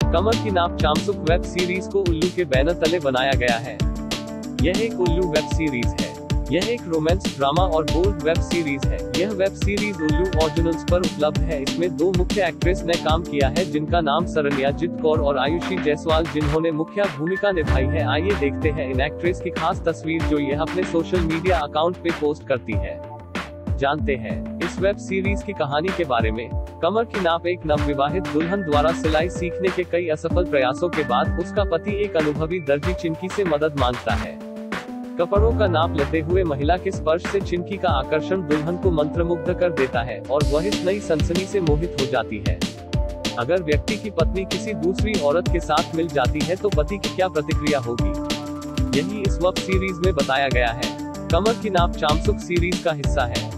कमर की नाप चामसुक web series को उल्लू के बैनर तले बनाया गया है। यह एक उल्लू वेब सीरीज है। यह एक रोमांस, ड्रामा और बोल्ड वेब सीरीज है। यह वेब सीरीज उल्लू ओरिजिनल्स पर उपलब्ध है। इसमें 2 मुख्य एक्ट्रेस ने काम किया है, जिनका नाम शरण्याजीत कौर और आयुषी जायसवाल, जिन्होंने मुख्य भूमिका निभाई है। आइए देखते हैं इन एक्ट्रेस की खास तस्वीर जो यह अपने सोशल मीडिया अकाउंट पे पोस्ट करती है। जानते हैं इस वेब सीरीज की कहानी के बारे में। कमर की नाप एक नवविवाहित दुल्हन द्वारा सिलाई सीखने के कई असफल प्रयासों के बाद उसका पति एक अनुभवी दर्जी चिंकी से मदद मांगता है। कपड़ों का नाप लेते हुए महिला के स्पर्श से चिंकी का आकर्षण दुल्हन को मंत्रमुग्ध कर देता है और वह इस नई सनसनी से मोहित हो जाती है। अगर व्यक्ति की पत्नी किसी दूसरी औरत के साथ मिल जाती है तो पति की क्या प्रतिक्रिया होगी, यही इस वेब सीरीज में बताया गया है। कमर की नाप चामसुक सीरीज का हिस्सा है।